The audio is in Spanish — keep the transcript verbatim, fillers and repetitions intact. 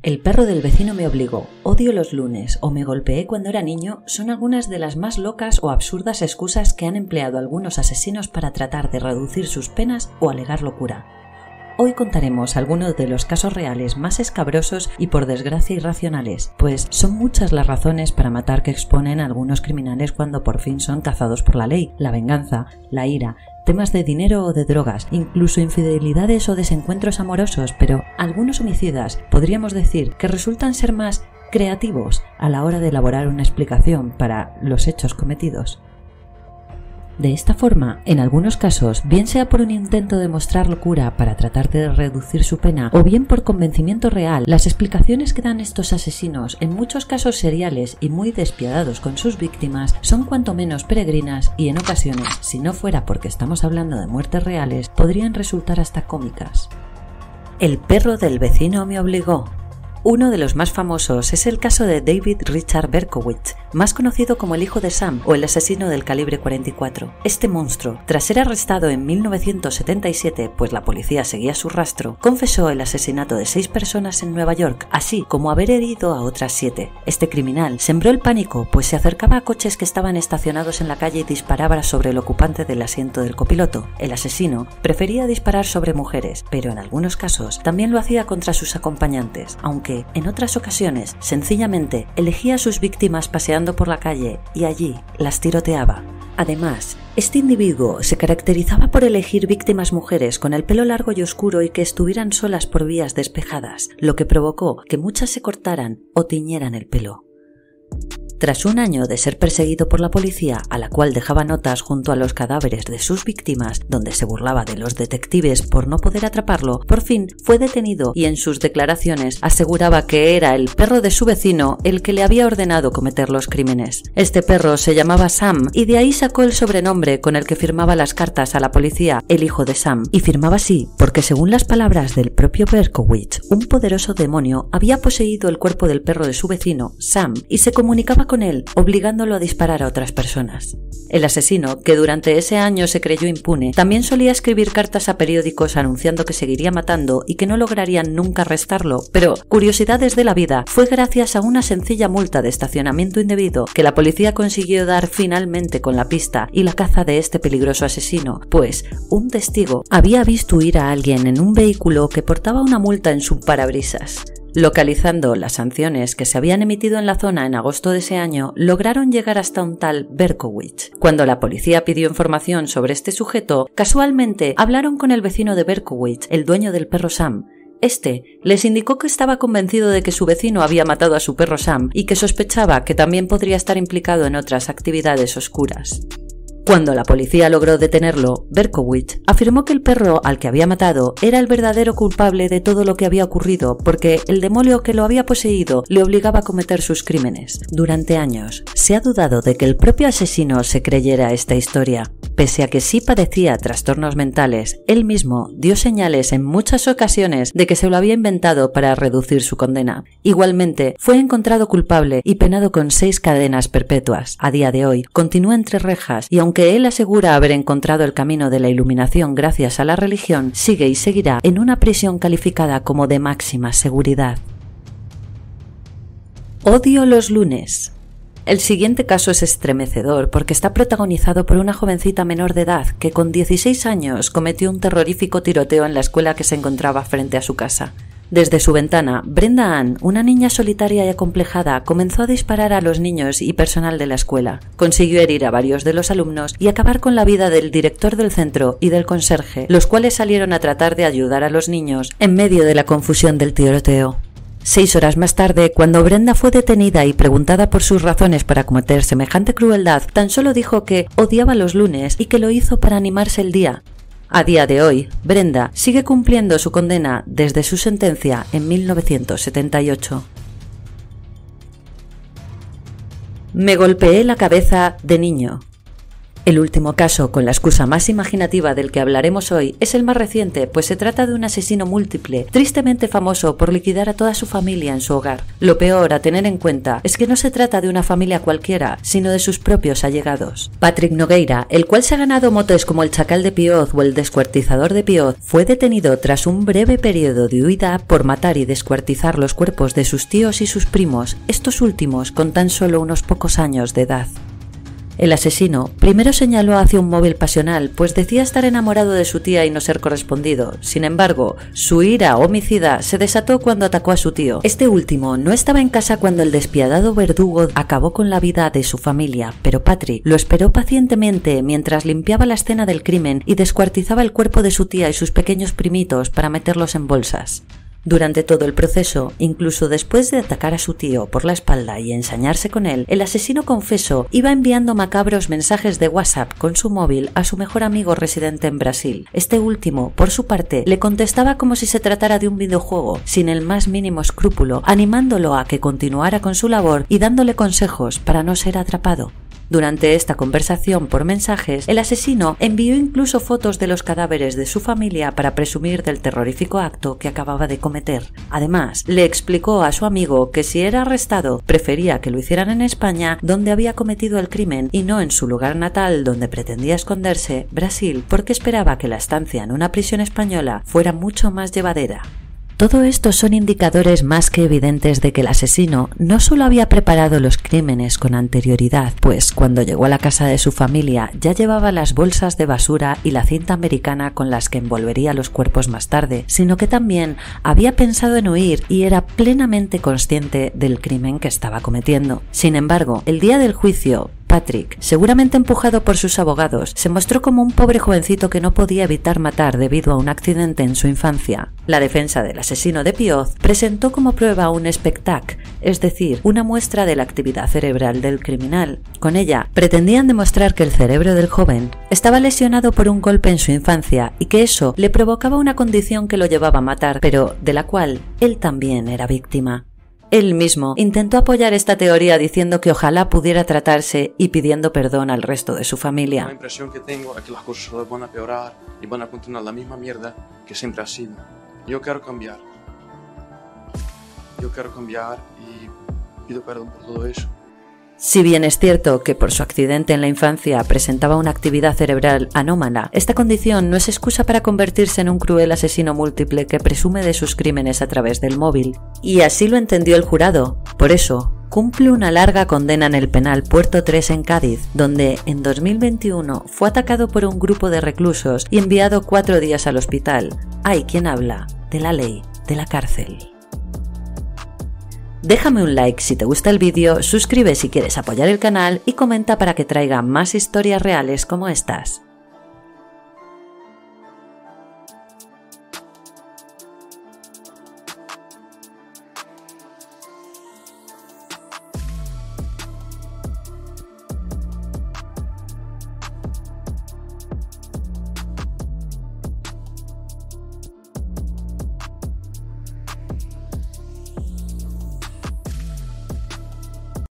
El perro del vecino me obligó, odio los lunes o me golpeé cuando era niño son algunas de las más locas o absurdas excusas que han empleado algunos asesinos para tratar de reducir sus penas o alegar locura. Hoy contaremos algunos de los casos reales más escabrosos y por desgracia irracionales, pues son muchas las razones para matar que exponen a algunos criminales cuando por fin son cazados por la ley, la venganza, la ira, temas de dinero o de drogas, incluso infidelidades o desencuentros amorosos, pero algunos homicidas podríamos decir que resultan ser más creativos a la hora de elaborar una explicación para los hechos cometidos. De esta forma, en algunos casos, bien sea por un intento de mostrar locura para tratar de reducir su pena o bien por convencimiento real, las explicaciones que dan estos asesinos, en muchos casos seriales y muy despiadados con sus víctimas, son cuanto menos peregrinas y en ocasiones, si no fuera porque estamos hablando de muertes reales, podrían resultar hasta cómicas. El perro del vecino me obligó. Uno de los más famosos es el caso de David Richard Berkowitz, más conocido como el hijo de Sam o el asesino del calibre cuarenta y cuatro. Este monstruo, tras ser arrestado en mil novecientos setenta y siete, pues la policía seguía su rastro, confesó el asesinato de seis personas en Nueva York, así como haber herido a otras siete. Este criminal sembró el pánico, pues se acercaba a coches que estaban estacionados en la calle y disparaba sobre el ocupante del asiento del copiloto. El asesino prefería disparar sobre mujeres, pero en algunos casos también lo hacía contra sus acompañantes, aunque en otras ocasiones, sencillamente, elegía a sus víctimas paseando por la calle y allí las tiroteaba. Además, este individuo se caracterizaba por elegir víctimas mujeres con el pelo largo y oscuro y que estuvieran solas por vías despejadas, lo que provocó que muchas se cortaran o tiñeran el pelo. Tras un año de ser perseguido por la policía, a la cual dejaba notas junto a los cadáveres de sus víctimas, donde se burlaba de los detectives por no poder atraparlo, por fin fue detenido y en sus declaraciones aseguraba que era el perro de su vecino el que le había ordenado cometer los crímenes. Este perro se llamaba Sam y de ahí sacó el sobrenombre con el que firmaba las cartas a la policía, el hijo de Sam, y firmaba así porque según las palabras del propio Berkowitz, un poderoso demonio había poseído el cuerpo del perro de su vecino, Sam, y se comunicaba con él, obligándolo a disparar a otras personas. El asesino, que durante ese año se creyó impune, también solía escribir cartas a periódicos anunciando que seguiría matando y que no lograrían nunca arrestarlo, pero, curiosidades de la vida, fue gracias a una sencilla multa de estacionamiento indebido que la policía consiguió dar finalmente con la pista y la caza de este peligroso asesino, pues un testigo había visto huir a alguien en un vehículo que portaba una multa en su parabrisas. Localizando las sanciones que se habían emitido en la zona en agosto de ese año, lograron llegar hasta un tal Berkowitz. Cuando la policía pidió información sobre este sujeto, casualmente hablaron con el vecino de Berkowitz, el dueño del perro Sam. Este les indicó que estaba convencido de que su vecino había matado a su perro Sam y que sospechaba que también podría estar implicado en otras actividades oscuras. Cuando la policía logró detenerlo, Berkowitz afirmó que el perro al que había matado era el verdadero culpable de todo lo que había ocurrido porque el demonio que lo había poseído le obligaba a cometer sus crímenes. Durante años, se ha dudado de que el propio asesino se creyera esta historia. Pese a que sí padecía trastornos mentales, él mismo dio señales en muchas ocasiones de que se lo había inventado para reducir su condena. Igualmente, fue encontrado culpable y penado con seis cadenas perpetuas. A día de hoy, continúa entre rejas y aunque él asegura haber encontrado el camino de la iluminación gracias a la religión, sigue y seguirá en una prisión calificada como de máxima seguridad. Odio los lunes. El siguiente caso es estremecedor porque está protagonizado por una jovencita menor de edad que con dieciséis años cometió un terrorífico tiroteo en la escuela que se encontraba frente a su casa. Desde su ventana, Brenda Ann, una niña solitaria y acomplejada, comenzó a disparar a los niños y personal de la escuela. Consiguió herir a varios de los alumnos y acabar con la vida del director del centro y del conserje, los cuales salieron a tratar de ayudar a los niños en medio de la confusión del tiroteo. Seis horas más tarde, cuando Brenda fue detenida y preguntada por sus razones para cometer semejante crueldad, tan solo dijo que odiaba los lunes y que lo hizo para animarse el día. A día de hoy, Brenda sigue cumpliendo su condena desde su sentencia en mil novecientos setenta y ocho. Me golpeé la cabeza de niño. El último caso, con la excusa más imaginativa del que hablaremos hoy, es el más reciente, pues se trata de un asesino múltiple, tristemente famoso por liquidar a toda su familia en su hogar. Lo peor a tener en cuenta es que no se trata de una familia cualquiera, sino de sus propios allegados. Patrick Nogueira, el cual se ha ganado motes como el Chacal de Pioz o el Descuartizador de Pioz, fue detenido tras un breve periodo de huida por matar y descuartizar los cuerpos de sus tíos y sus primos, estos últimos con tan solo unos pocos años de edad. El asesino primero señaló hacia un móvil pasional, pues decía estar enamorado de su tía y no ser correspondido. Sin embargo, su ira homicida se desató cuando atacó a su tío. Este último no estaba en casa cuando el despiadado verdugo acabó con la vida de su familia, pero Patrick lo esperó pacientemente mientras limpiaba la escena del crimen y descuartizaba el cuerpo de su tía y sus pequeños primitos para meterlos en bolsas. Durante todo el proceso, incluso después de atacar a su tío por la espalda y ensañarse con él, el asesino confeso iba enviando macabros mensajes de WhatsApp con su móvil a su mejor amigo residente en Brasil. Este último, por su parte, le contestaba como si se tratara de un videojuego, sin el más mínimo escrúpulo, animándolo a que continuara con su labor y dándole consejos para no ser atrapado. Durante esta conversación por mensajes, el asesino envió incluso fotos de los cadáveres de su familia para presumir del terrorífico acto que acababa de cometer. Además, le explicó a su amigo que si era arrestado, prefería que lo hicieran en España, donde había cometido el crimen, y no en su lugar natal, donde pretendía esconderse, Brasil, porque esperaba que la estancia en una prisión española fuera mucho más llevadera. Todo esto son indicadores más que evidentes de que el asesino no solo había preparado los crímenes con anterioridad, pues cuando llegó a la casa de su familia ya llevaba las bolsas de basura y la cinta americana con las que envolvería los cuerpos más tarde, sino que también había pensado en huir y era plenamente consciente del crimen que estaba cometiendo. Sin embargo, el día del juicio, Patrick, seguramente empujado por sus abogados, se mostró como un pobre jovencito que no podía evitar matar debido a un accidente en su infancia. La defensa del asesino de Pioz presentó como prueba un espectac, es decir, una muestra de la actividad cerebral del criminal. Con ella, pretendían demostrar que el cerebro del joven estaba lesionado por un golpe en su infancia y que eso le provocaba una condición que lo llevaba a matar, pero de la cual él también era víctima. Él mismo intentó apoyar esta teoría diciendo que ojalá pudiera tratarse y pidiendo perdón al resto de su familia. La impresión que tengo es que las cosas solo van a empeorar y van a continuar la misma mierda que siempre ha sido. Yo quiero cambiar. Yo quiero cambiar y pido perdón por todo eso. Si bien es cierto que por su accidente en la infancia presentaba una actividad cerebral anómala, esta condición no es excusa para convertirse en un cruel asesino múltiple que presume de sus crímenes a través del móvil. Y así lo entendió el jurado. Por eso, cumple una larga condena en el penal Puerto tres en Cádiz, donde en dos mil veintiuno fue atacado por un grupo de reclusos y enviado cuatro días al hospital. Hay quien habla de la ley de la cárcel. Déjame un like si te gusta el vídeo, suscríbete si quieres apoyar el canal y comenta para que traiga más historias reales como estas.